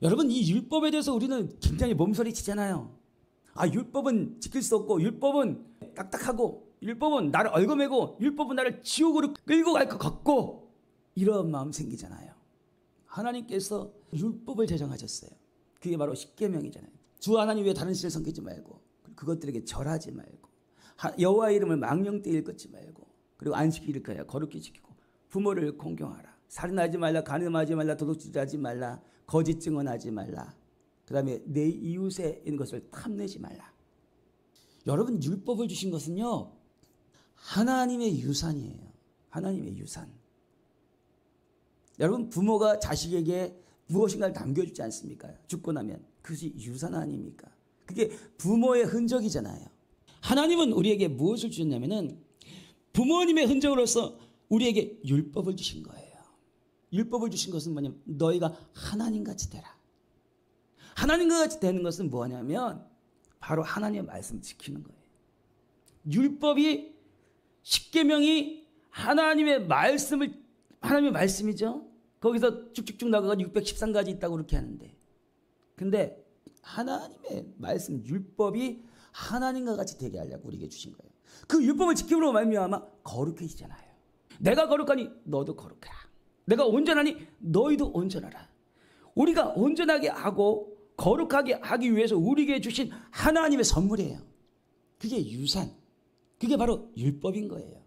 여러분, 이 율법에 대해서 우리는 굉장히 몸서리치잖아요. 아, 율법은 지킬 수 없고, 율법은 딱딱하고, 율법은 나를 얽어매고, 율법은 나를 지옥으로 끌고 갈 것 같고, 이런 마음 생기잖아요. 하나님께서 율법을 제정하셨어요. 그게 바로 십계명이잖아요. 주 하나님 외에 다른 신을 섬기지 말고, 그것들에게 절하지 말고, 여호와의 이름을 망령되이 일컫지 말고, 그리고 안식일을 거룩히 지키고, 부모를 공경하라. 살인하지 말라, 간음하지 말라, 도둑질하지 말라, 거짓 증언하지 말라. 그 다음에 내 이웃에 있는 것을 탐내지 말라. 여러분, 율법을 주신 것은요, 하나님의 유산이에요. 하나님의 유산. 여러분, 부모가 자식에게 무엇인가를 남겨주지 않습니까? 죽고 나면. 그것이 유산 아닙니까? 그게 부모의 흔적이잖아요. 하나님은 우리에게 무엇을 주셨냐면은 부모님의 흔적으로서 우리에게 율법을 주신 거예요. 율법을 주신 것은 뭐냐면 너희가 하나님같이 되라. 하나님과 같이 되는 것은 뭐냐면 바로 하나님의 말씀을 지키는 거예요. 율법이, 십계명이 하나님의 말씀이죠. 거기서 쭉쭉쭉 나가가 613가지 있다고 그렇게 하는데, 근데 하나님의 말씀, 율법이 하나님과 같이 되게 하려고 우리에게 주신 거예요. 그 율법을 지킴으로 말미암아 거룩해지잖아요. 내가 거룩하니 너도 거룩해라. 내가 온전하니 너희도 온전하라. 우리가 온전하게 하고 거룩하게 하기 위해서 우리에게 주신 하나님의 선물이에요. 그게 유산, 그게 바로 율법인 거예요.